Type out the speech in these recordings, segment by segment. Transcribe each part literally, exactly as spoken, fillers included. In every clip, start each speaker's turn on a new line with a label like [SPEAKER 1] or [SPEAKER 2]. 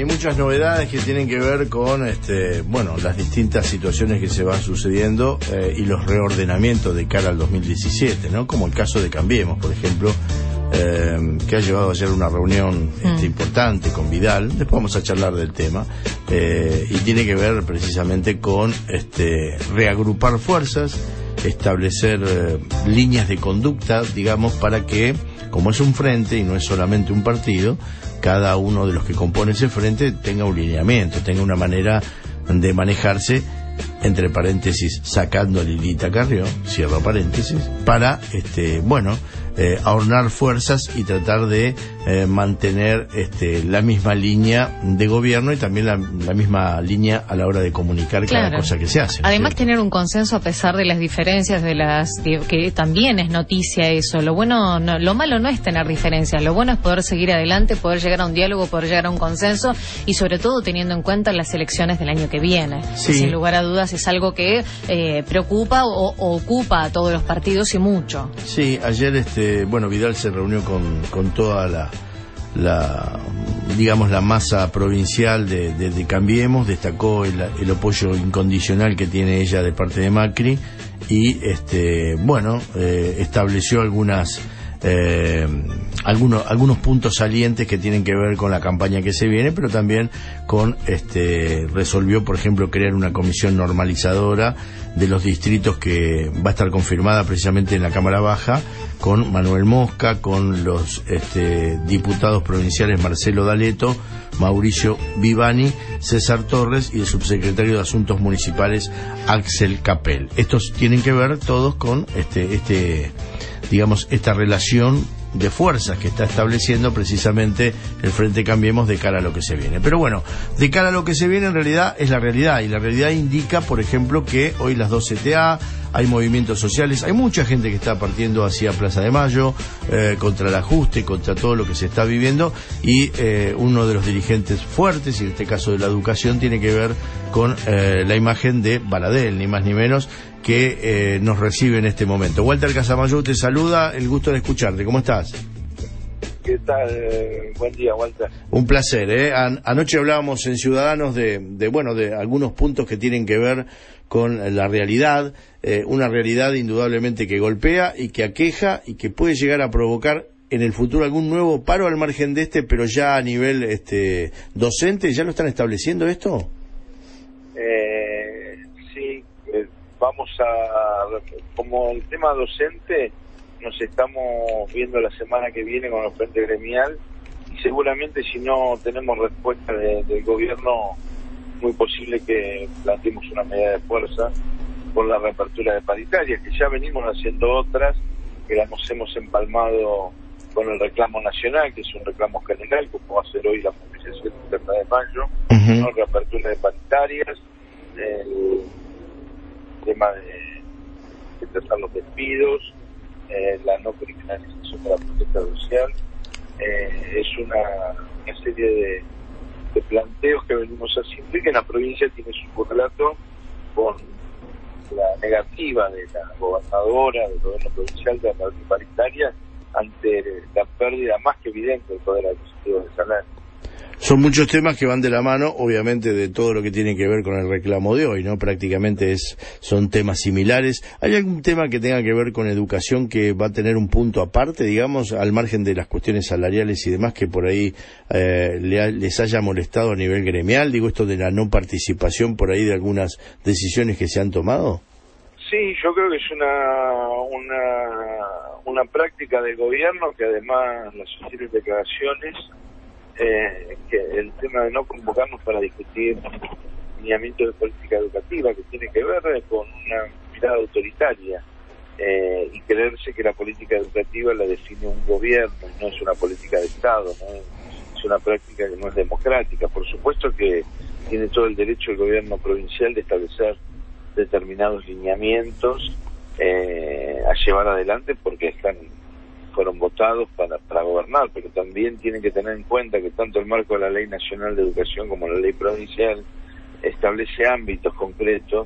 [SPEAKER 1] hay muchas novedades que tienen que ver con, este, bueno, las distintas situaciones que se van sucediendo eh, y los reordenamientos de cara al dos mil diecisiete, ¿no? Como el caso de Cambiemos, por ejemplo, eh, que ha llevado ayer una reunión este, mm. importante con Vidal. Después vamos a charlar del tema eh, y tiene que ver precisamente con este, reagrupar fuerzas, establecer eh, líneas de conducta, digamos, para que, como es un frente y no es solamente un partido, cada uno de los que compone ese frente tenga un lineamiento, tenga una manera de manejarse, entre paréntesis, sacando a Lilita Carrió, cierro paréntesis, para, este, bueno, eh, ahorrar fuerzas y tratar de eh, mantener este, la misma línea de gobierno y también la, la misma línea a la hora de comunicar claro. cada cosa que se hace.
[SPEAKER 2] Además,
[SPEAKER 1] ¿sí?
[SPEAKER 2] tener un consenso a pesar de las diferencias, de las de, que también es noticia eso. Lo bueno, no, lo malo no es tener diferencias, lo bueno es poder seguir adelante, poder llegar a un diálogo, poder llegar a un consenso y sobre todo teniendo en cuenta las elecciones del año que viene.
[SPEAKER 1] Sí.
[SPEAKER 2] Sin lugar a dudas es algo que eh, preocupa o, o ocupa a todos los partidos y mucho.
[SPEAKER 1] Sí, ayer este, bueno, Vidal se reunió con, con toda la la digamos la masa provincial de, de, de Cambiemos, destacó el, el apoyo incondicional que tiene ella de parte de Macri y este bueno eh, estableció algunas eh, algunos algunos puntos salientes que tienen que ver con la campaña que se viene, pero también con este resolvió por ejemplo crear una comisión normalizadora de los distritos que va a estar confirmada precisamente en la Cámara Baja, con Manuel Mosca, con los este, diputados provinciales Marcelo D'Aleto, Mauricio Vivani, César Torres y el subsecretario de Asuntos Municipales Axel Capel. Estos tienen que ver todos con este, este, digamos, esta relación de fuerzas que está estableciendo precisamente el Frente Cambiemos de cara a lo que se viene. Pero bueno, de cara a lo que se viene en realidad es la realidad, y la realidad indica, por ejemplo, que hoy las dos C T A, hay movimientos sociales, hay mucha gente que está partiendo hacia Plaza de Mayo, eh, contra el ajuste, contra todo lo que se está viviendo, y eh, uno de los dirigentes fuertes, y en este caso de la educación, tiene que ver con eh, la imagen de Baradel, ni más ni menos, que eh, nos recibe en este momento. Walter Casamayor te saluda, el gusto de escucharte. ¿Cómo estás?
[SPEAKER 3] ¿Qué tal? Eh, buen día, Walter.
[SPEAKER 1] Un placer, ¿eh? An- anoche hablábamos en Ciudadanos de, de, bueno, de algunos puntos que tienen que ver con la realidad, eh, una realidad indudablemente que golpea y que aqueja y que puede llegar a provocar en el futuro algún nuevo paro al margen de este, pero ya a nivel este docente. ¿Ya lo están estableciendo esto?
[SPEAKER 3] Eh, sí, eh, vamos a... Como el tema docente, nos estamos viendo la semana que viene con el Frente Gremial y seguramente si no tenemos respuesta de, del gobierno, muy posible que planteemos una medida de fuerza con la reapertura de paritarias, que ya venimos haciendo otras, que las hemos empalmado con el reclamo nacional, que es un reclamo general, como va a ser hoy la movilización interna de mayo, uh-huh. ¿no? Reapertura de paritarias, el tema de, de trazar los despidos, eh, la no criminalización de la protesta social, eh, es una, una serie de, de planteos que venimos haciendo y que la provincia tiene su correlato con la negativa de la gobernadora, del gobierno provincial de la paritaria ante la pérdida más que evidente del poder adquisitivo del salario.
[SPEAKER 1] Son muchos temas que van de la mano, obviamente, de todo lo que tiene que ver con el reclamo de hoy, ¿no? Prácticamente es son temas similares. ¿Hay algún tema que tenga que ver con educación que va a tener un punto aparte, digamos, al margen de las cuestiones salariales y demás, que por ahí eh, le ha, les haya molestado a nivel gremial? Digo, esto de la no participación por ahí de algunas decisiones que se han tomado.
[SPEAKER 3] Sí, yo creo que es una una una práctica del gobierno que además las sucesivas declaraciones, eh, que el tema de no convocarnos para discutir lineamientos de política educativa, que tiene que ver con una mirada autoritaria eh, y creerse que la política educativa la define un gobierno y no es una política de Estado, ¿no? Es una práctica que no es democrática. Por supuesto que tiene todo el derecho el gobierno provincial de establecer determinados lineamientos eh, a llevar adelante porque están fueron votados para, para gobernar, pero también tienen que tener en cuenta que tanto el marco de la Ley Nacional de Educación como la Ley Provincial establece ámbitos concretos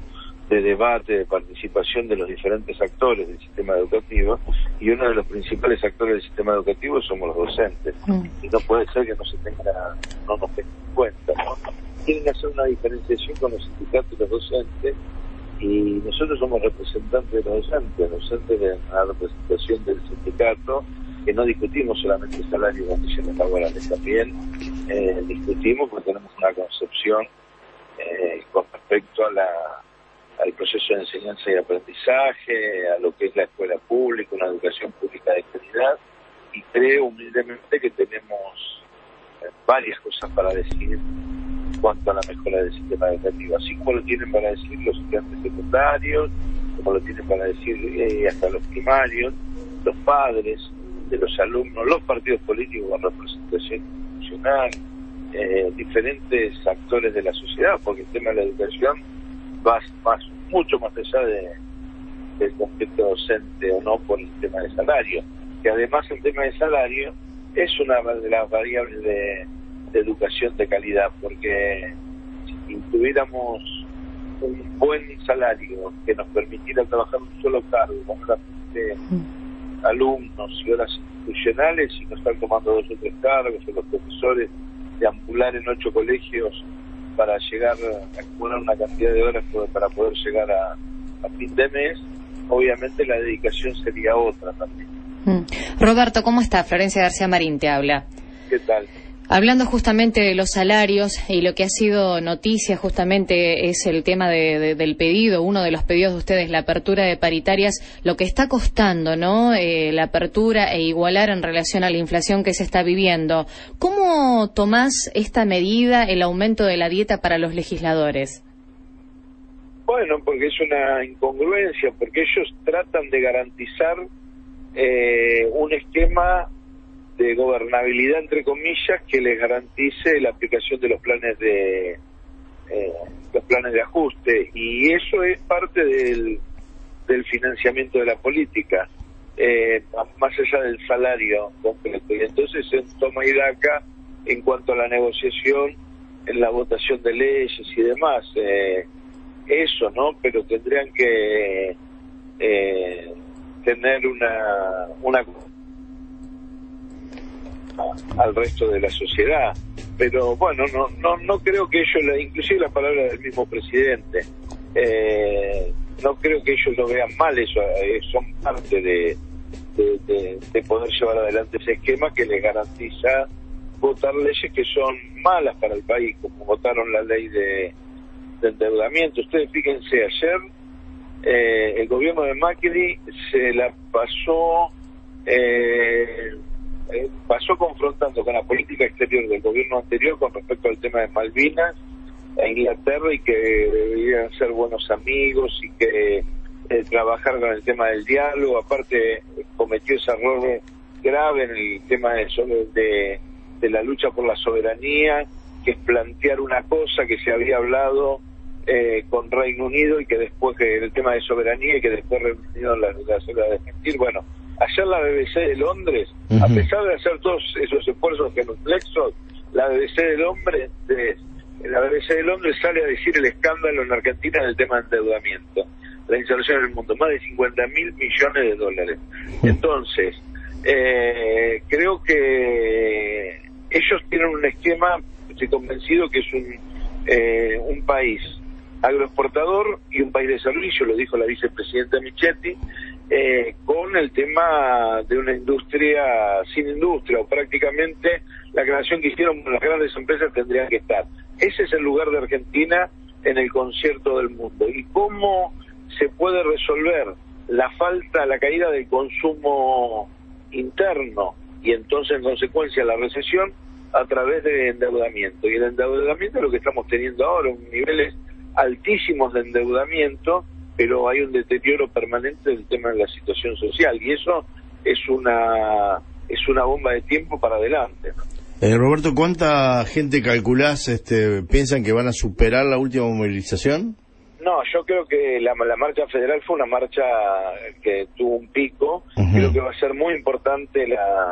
[SPEAKER 3] de debate, de participación de los diferentes actores del sistema educativo, y uno de los principales actores del sistema educativo somos los docentes. Mm. Y no puede ser que no se tenga, no nos tenga en cuenta, ¿no? Quieren hacer una diferenciación con los sindicatos y los docentes, y nosotros somos representantes de los docentes, los docentes de la representación del sindicato, que no discutimos solamente el salario y condiciones laborales, también eh, discutimos porque tenemos una concepción eh, con respecto a la al proceso de enseñanza y aprendizaje, a lo que es la escuela pública, una educación pública de calidad, y creo humildemente que tenemos eh, varias cosas para decir en cuanto a la mejora del sistema educativo, así como lo tienen para decir los estudiantes secundarios, como lo tienen para decir eh, hasta los primarios, los padres de los alumnos, los partidos políticos con representación institucional, eh, diferentes actores de la sociedad, porque el tema de la educación va más, mucho más allá de, del concepto docente o no por el tema de salario, que además el tema de salario es una de las variables de, de educación de calidad, porque si tuviéramos un buen salario que nos permitiera trabajar un solo cargo con solamente alumnos y horas institucionales y no estar tomando dos o tres cargos, o los profesores deambular en ocho colegios para llegar a acumular una cantidad de horas para poder llegar a, a fin de mes, obviamente la dedicación sería otra también.
[SPEAKER 2] Mm. Roberto, ¿cómo está? Florencia García Marín te habla.
[SPEAKER 3] ¿Qué tal?
[SPEAKER 2] Hablando justamente de los salarios y lo que ha sido noticia justamente es el tema de, de, del pedido, uno de los pedidos de ustedes, la apertura de paritarias, lo que está costando, ¿no? Eh, la apertura e igualar en relación a la inflación que se está viviendo. ¿Cómo tomás esta medida, el aumento de la dieta para los legisladores?
[SPEAKER 3] Bueno, porque es una incongruencia, porque ellos tratan de garantizar eh, un esquema de gobernabilidad, entre comillas, que les garantice la aplicación de los planes de eh, los planes de ajuste, y eso es parte del, del financiamiento de la política, eh, más allá del salario concreto. Y entonces se toma y daca en cuanto a la negociación, en la votación de leyes y demás, eh, eso, ¿no? Pero tendrían que eh, tener una una al resto de la sociedad, pero bueno, no no no creo que ellos, inclusive la palabra del mismo presidente, eh, no creo que ellos lo vean mal, eso eh, son parte de, de, de, de poder llevar adelante ese esquema que les garantiza votar leyes que son malas para el país, como votaron la ley de, de endeudamiento. Ustedes fíjense, ayer eh, el gobierno de Macri se la pasó eh, Eh, pasó confrontando con la política exterior del gobierno anterior con respecto al tema de Malvinas a Inglaterra, y que deberían ser buenos amigos y que eh, trabajar con el tema del diálogo. Aparte cometió ese error grave en el tema de, de, de la lucha por la soberanía, que es plantear una cosa que se había hablado eh, con Reino Unido y que después, que el tema de soberanía, y que después Reino Unido la, la, la desmentir. Bueno, ayer la B B C de Londres, uh-huh. a pesar de hacer todos esos esfuerzos genuflexos, la B B C de Londres, de, la B B C de Londres sale a decir el escándalo en Argentina del tema de endeudamiento, la instalación en el mundo, más de cincuenta mil millones de dólares. Uh-huh. Entonces, eh, creo que ellos tienen un esquema, estoy convencido que es un, eh, un país agroexportador y un país de servicio, lo dijo la vicepresidenta Michetti, Eh, con el tema de una industria sin industria, o prácticamente la creación que hicieron las grandes empresas tendrían que estar. Ese es el lugar de Argentina en el concierto del mundo. ¿Y cómo se puede resolver la falta, la caída del consumo interno y entonces en consecuencia la recesión? A través de endeudamiento. Y el endeudamiento es lo que estamos teniendo ahora, un niveles altísimos de endeudamiento, pero hay un deterioro permanente del tema de la situación social, y eso es una es una bomba de tiempo para adelante, ¿no?
[SPEAKER 1] Eh, Roberto, ¿cuánta gente calculás, este, piensan que van a superar la última movilización?
[SPEAKER 3] No, yo creo que la, la marcha federal fue una marcha que tuvo un pico. Uh-huh. Creo que va a ser muy importante la,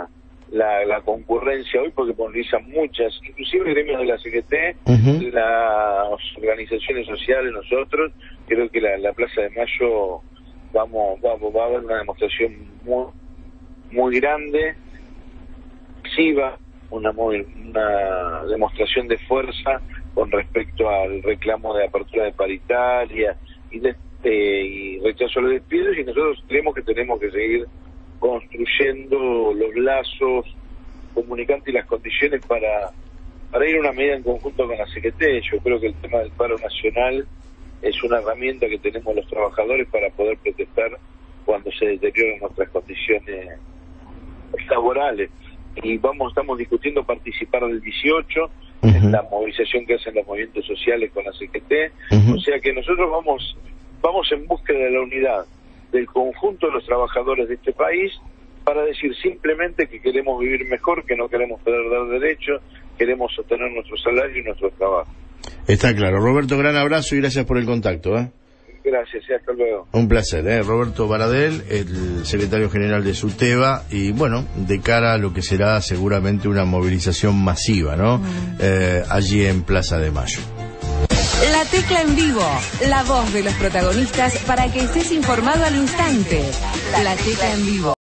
[SPEAKER 3] la, la concurrencia hoy porque movilizan muchas, inclusive el gremio de la C G T,
[SPEAKER 1] Uh-huh.
[SPEAKER 3] las organizaciones sociales, nosotros. Creo que la, la Plaza de Mayo vamos, vamos va a haber una demostración muy muy grande, masiva, una, muy, una demostración de fuerza con respecto al reclamo de apertura de paritaria y, de, eh, y rechazo a los despidos, y nosotros creemos que tenemos que seguir construyendo los lazos comunicantes y las condiciones para, para ir a una medida en conjunto con la C G T. Yo creo que el tema del paro nacional es una herramienta que tenemos los trabajadores para poder protestar cuando se deterioran nuestras condiciones laborales. Y vamos, estamos discutiendo participar del dieciocho, uh-huh, en la movilización que hacen los movimientos sociales con la C G T. Uh-huh. O sea que nosotros vamos, vamos en búsqueda de la unidad del conjunto de los trabajadores de este país para decir simplemente que queremos vivir mejor, que no queremos perder derechos, queremos sostener nuestro salario y nuestro trabajo.
[SPEAKER 1] Está claro. Roberto, gran abrazo y gracias por el contacto, ¿eh?
[SPEAKER 3] Gracias, y hasta luego.
[SPEAKER 1] Un placer, ¿eh? Roberto Baradel, el secretario general de SUTEBA, y bueno, de cara a lo que será seguramente una movilización masiva, ¿no? Mm. Eh, allí en Plaza de Mayo.
[SPEAKER 4] La Tecla en vivo, la voz de los protagonistas para que estés informado al instante. La Tecla en vivo.